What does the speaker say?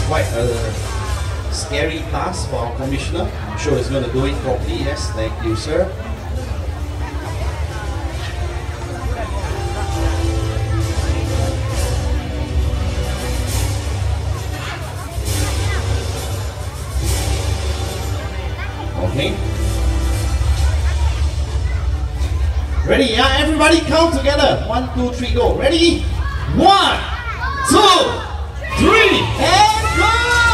quite a scary task for our commissioner. I'm sure he's going to do it properly. Yes, thank you, sir. Okay. Ready? Yeah, everybody count together. 1, 2, 3, go. Ready? 1, 2, 3, and go!